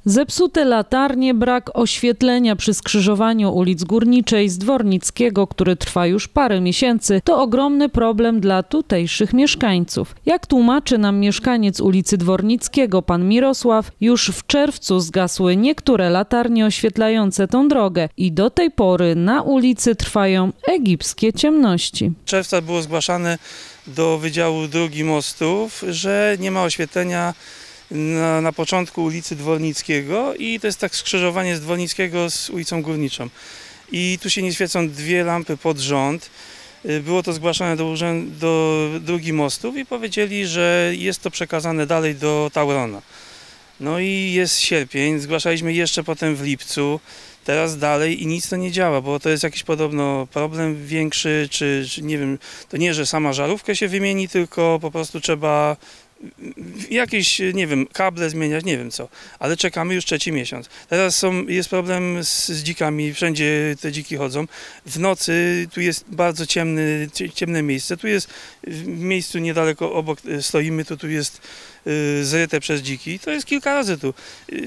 Zepsute latarnie, brak oświetlenia przy skrzyżowaniu ulic Górniczej z Dwornickiego, który trwa już parę miesięcy, to ogromny problem dla tutejszych mieszkańców. Jak tłumaczy nam mieszkaniec ulicy Dwornickiego, pan Mirosław, już w czerwcu zgasły niektóre latarnie oświetlające tą drogę i do tej pory na ulicy trwają egipskie ciemności. W czerwcu było zgłaszane do Wydziału Dróg i Mostów, że nie ma oświetlenia na początku ulicy Dwornickiego i to jest tak skrzyżowanie z Dwornickiego z ulicą Górniczą. I tu się nie świecą dwie lampy pod rząd. Było to zgłaszane do Dróg i Mostów i powiedzieli, że jest to przekazane dalej do Taurona. No i jest sierpień, zgłaszaliśmy jeszcze potem w lipcu, teraz dalej i nic to nie działa, bo to jest jakiś podobno problem większy, czy nie wiem, to nie, że sama żarówkę się wymieni, tylko po prostu trzeba jakieś, nie wiem, kable zmieniać, nie wiem co, ale czekamy już trzeci miesiąc. Teraz jest problem z dzikami, wszędzie te dziki chodzą. W nocy tu jest bardzo ciemne miejsce, tu jest w miejscu niedaleko obok stoimy, tu jest zryte przez dziki. To jest kilka razy tu.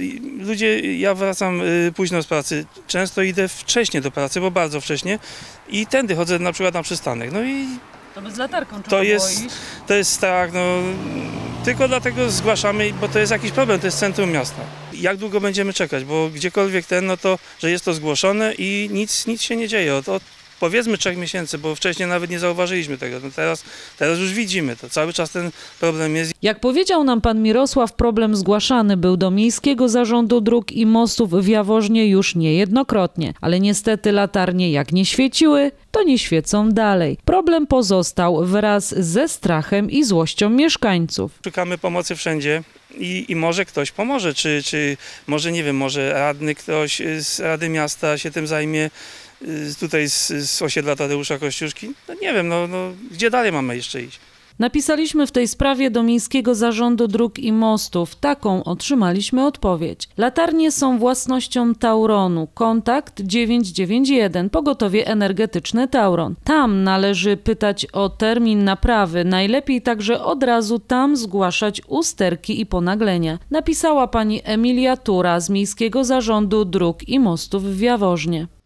Ja wracam późno z pracy, często idę wcześnie do pracy, bo bardzo wcześnie i tędy chodzę na przykład na przystanek. No i to by z latarką trzeba było iść? To jest tak, no tylko dlatego zgłaszamy, bo to jest jakiś problem, to jest centrum miasta. Jak długo będziemy czekać, bo gdziekolwiek no to, że jest to zgłoszone i nic się nie dzieje. Od powiedzmy 3 miesięcy, bo wcześniej nawet nie zauważyliśmy tego. No teraz już widzimy to, cały czas ten problem jest. Jak powiedział nam pan Mirosław, problem zgłaszany był do Miejskiego Zarządu Dróg i Mostów w Jaworznie już niejednokrotnie, ale niestety latarnie jak nie świeciły, to nie świecą dalej. Problem pozostał wraz ze strachem i złością mieszkańców. Szukamy pomocy wszędzie i może ktoś pomoże, czy może nie wiem, może radny ktoś z Rady Miasta się tym zajmie, tutaj z osiedla Tadeusza Kościuszki. No nie wiem, no gdzie dalej mamy jeszcze iść? Napisaliśmy w tej sprawie do Miejskiego Zarządu Dróg i Mostów. Taką otrzymaliśmy odpowiedź. Latarnie są własnością Tauronu. Kontakt 991, pogotowie energetyczne Tauron. Tam należy pytać o termin naprawy. Najlepiej także od razu tam zgłaszać usterki i ponaglenia. Napisała pani Emilia Tura z Miejskiego Zarządu Dróg i Mostów w Jaworznie.